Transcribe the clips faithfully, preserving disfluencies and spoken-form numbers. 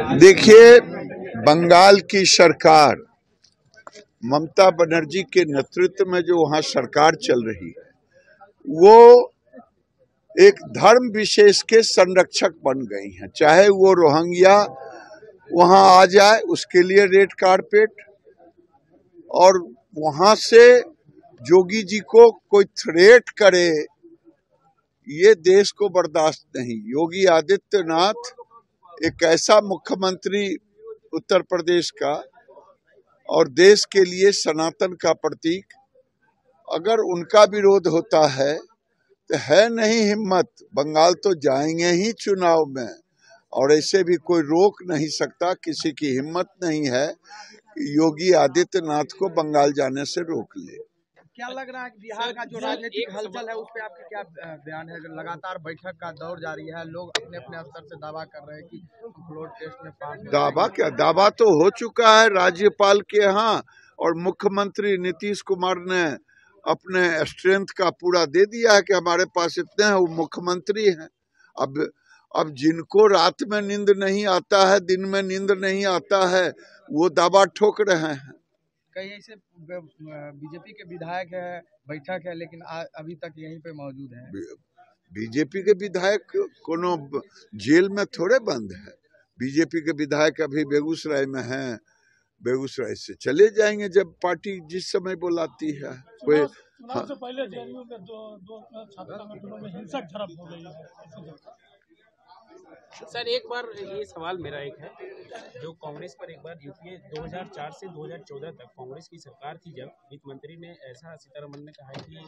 देखिए, बंगाल की सरकार ममता बनर्जी के नेतृत्व में जो वहाँ सरकार चल रही है वो एक धर्म विशेष के संरक्षक बन गई हैं। चाहे वो रोहिंग्या वहाँ आ जाए उसके लिए रेड कारपेट, और वहाँ से जोगी जी को कोई थ्रेट करे, ये देश को बर्दाश्त नहीं। योगी आदित्यनाथ एक ऐसा मुख्यमंत्री उत्तर प्रदेश का और देश के लिए सनातन का प्रतीक, अगर उनका विरोध होता है तो है नहीं हिम्मत, बंगाल तो जाएंगे ही चुनाव में, और ऐसे भी कोई रोक नहीं सकता। किसी की हिम्मत नहीं है कि योगी आदित्यनाथ को बंगाल जाने से रोक ले। क्या लग रहा है कि बिहार का जो राजनीतिक हलचल है उस पर आपका क्या बयान है? लगातार बैठक का दौर जारी है, लोग अपने अपने स्तर से दावा कर रहे हैं कि फ्लोर टेस्ट में पास। दावा क्या, दावा तो हो चुका है राज्यपाल के यहाँ, और मुख्यमंत्री नीतीश कुमार ने अपने स्ट्रेंथ का पूरा दे दिया है कि हमारे पास इतने हैं, वो मुख्यमंत्री हैं। अब अब जिनको रात में नींद नहीं आता है, दिन में नींद नहीं आता है, वो दावा ठोक रहे हैं। कई ऐसे बीजेपी के विधायक है, बैठक है, लेकिन आ, अभी तक यहीं पे मौजूद है। बीजेपी के विधायक कोनो जेल में थोड़े बंद है। बीजेपी के विधायक अभी बेगूसराय में हैं, बेगूसराय से चले जाएंगे जब पार्टी जिस समय बुलाती है। कोई चुनाव से पहले जेएनयू में दो दो छात्र संगठनों में हिंसक झड़प हो गई है। सर, एक बार ये सवाल मेरा एक है, जो कांग्रेस पर एक बार यूपीए दो हज़ार चार से दो हज़ार चौदह तक कांग्रेस की सरकार थी, जब वित्त मंत्री ने ऐसा सीतारमण ने कहा है कि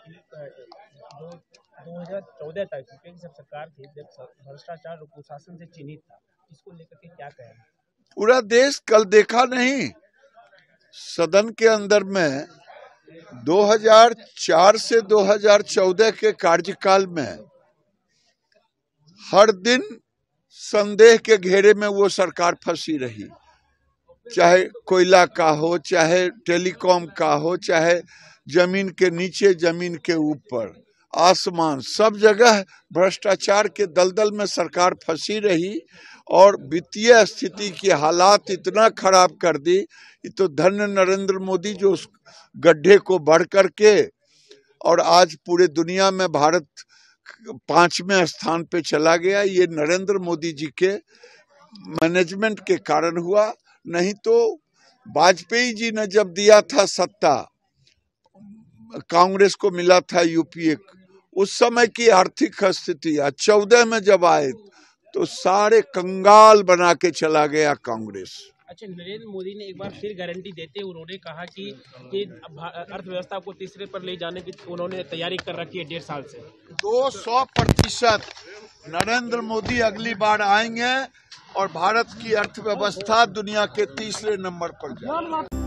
दो हज़ार चौदह तक यूपीए की सरकार थी जब भ्रष्टाचार और कुशासन से चिन्हित था, इसको लेकर के क्या कहें? पूरा देश कल देखा नहीं, सदन के अंदर में दो हज़ार चार से दो हज़ार चौदह के कार्यकाल में हर दिन संदेह के घेरे में वो सरकार फंसी रही। चाहे कोयला का हो, चाहे टेलीकॉम का हो, चाहे जमीन के नीचे, जमीन के ऊपर, आसमान, सब जगह भ्रष्टाचार के दलदल में सरकार फंसी रही, और वित्तीय स्थिति की हालात इतना खराब कर दी। तो धन्य नरेंद्र मोदी जो उस गड्ढे को बढ़ करके, और आज पूरे दुनिया में भारत पांचवें स्थान पे चला गया, ये नरेंद्र मोदी जी के मैनेजमेंट के कारण हुआ। नहीं तो वाजपेयी जी ने जब दिया था सत्ता, कांग्रेस को मिला था यूपीए, उस समय की आर्थिक स्थिति, चौदह में जब आए तो सारे कंगाल बना के चला गया कांग्रेस। अच्छा, नरेंद्र मोदी ने एक बार फिर गारंटी देते उन्होंने कहा कि कि अर्थव्यवस्था को तीसरे पर ले जाने की उन्होंने तैयारी कर रखी है डेढ़ साल से। दो सौ प्रतिशत नरेंद्र मोदी अगली बार आएंगे और भारत की अर्थव्यवस्था दुनिया के तीसरे नंबर पर जाएगी।